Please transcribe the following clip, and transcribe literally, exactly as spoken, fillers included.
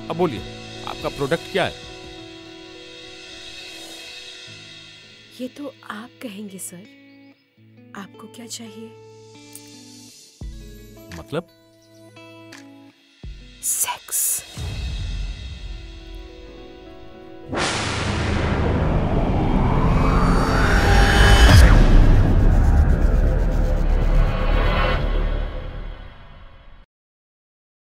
अब बोलिए, आपका प्रोडक्ट क्या है? ये तो आप कहेंगे सर, आपको क्या चाहिए? मतलब? सेक्स।